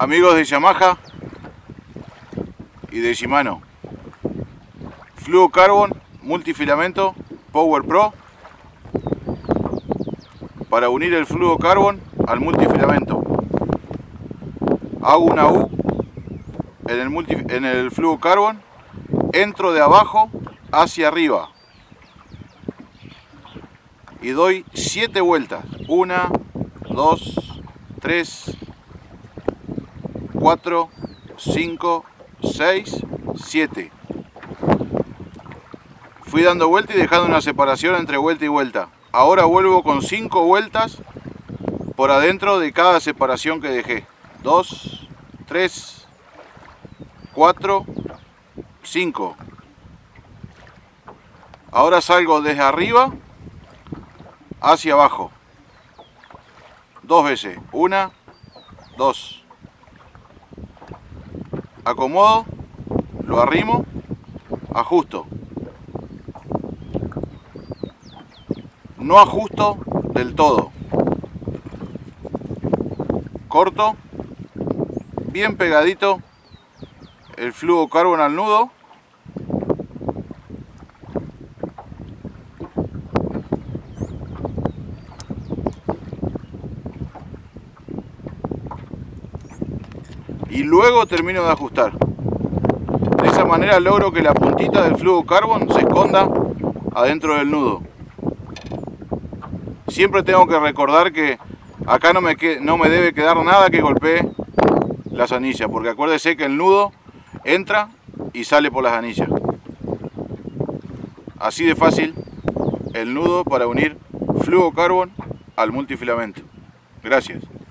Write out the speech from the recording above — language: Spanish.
Amigos de Yamaha y de Shimano, Fluocarbon multifilamento Power Pro para unir el fluocarbon al multifilamento. Hago una U en el fluocarbon, entro de abajo hacia arriba y doy 7 vueltas. 1, 2, 3, 4, 5, 6, 7. Fui dando vuelta y dejando una separación entre vuelta y vuelta. Ahora vuelvo con 5 vueltas por adentro de cada separación que dejé. 2, 3, 4, 5. Ahora salgo desde arriba hacia abajo. 2 veces. 1, 2. Acomodo, lo arrimo, ajusto. No ajusto del todo. Corto, bien pegadito el fluocarbon al nudo. Y luego termino de ajustar. De esa manera logro que la puntita del fluocarbon se esconda adentro del nudo. Siempre tengo que recordar que acá no me debe quedar nada que golpee las anillas, porque acuérdese que el nudo entra y sale por las anillas. Así de fácil el nudo para unir fluocarbon al multifilamento. Gracias.